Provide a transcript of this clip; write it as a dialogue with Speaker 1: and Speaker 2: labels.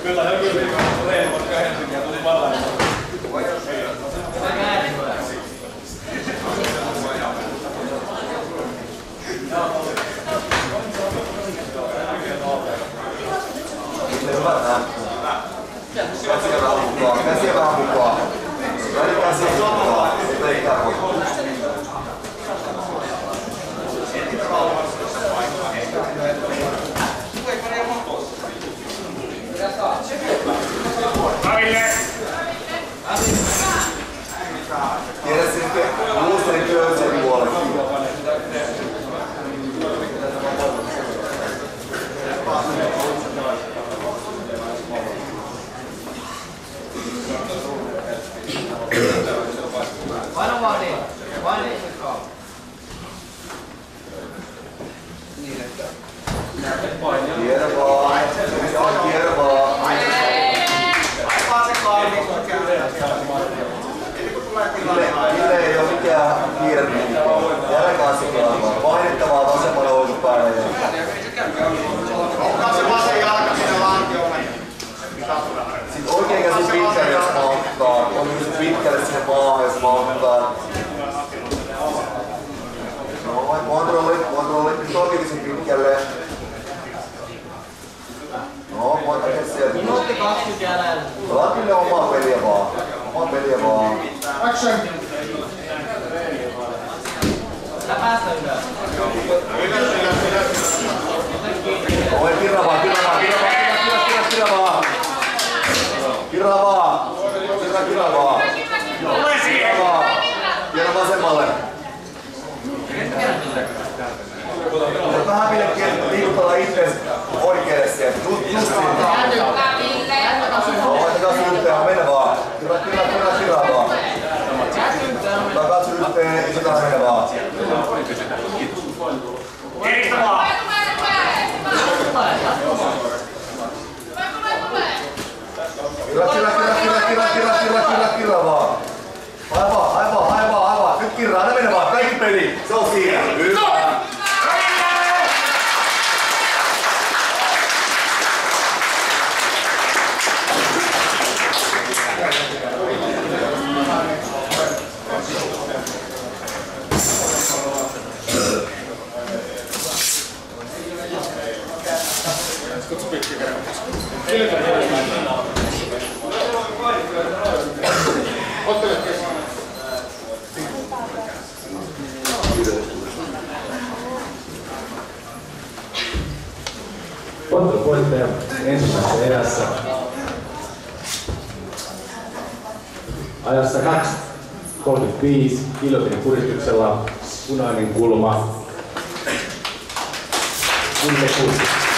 Speaker 1: Kyllä joku viikon Reimon Helsinkiä tuli vallaan.
Speaker 2: Käsiä vähän mukaan. Välillä käsiä mukaan. Sitä ei ikään kuin. Tiedä sitten luusteri köysen puolesta.
Speaker 3: Paino vaan niin. Paino niin. Niin että.
Speaker 2: Tiedä vaan. Tiedä vaan.
Speaker 3: Vaan se kaali.
Speaker 2: Ville ei oo mikään kiire. Jälkeen siklaamaan. Painettavaa vasemmalle oikopäälle.
Speaker 3: Onkaan se vasen jalka siinä lankiolla.
Speaker 2: Sitten oikein käsi pitkälle jos mauttaa. On myös pitkälle sinne maahan jos mauttaa. No, kontrolli. Nyt oikein käsi pitkälle. No, voit tehdä sieltä.
Speaker 3: Minuutti 20 jäljellä.
Speaker 2: Ollaan kyllä omaa peliä vaan.
Speaker 3: Action! Sä päästä ylös.
Speaker 2: Oi, kirra vaan. Kirra vasemmalle. Vähän Ville liikutella itseäsi oikealle sieltä. Just siitä. Laittakaa sylteen, mene vaan. Kirra vaan. Takaa sylteen, isotaan mene vaan.
Speaker 1: Keristä vaan!
Speaker 2: Kirra vaan. Aivan. Nyt kirraa, ne mene vaan. Kaikki peli. Se on siinä. Hyvä.
Speaker 4: Ottelun voittaja ensimmäisessä erässä ajassa 2.35 kilometrin puristuksella punainen kulma. Ville Kuusi.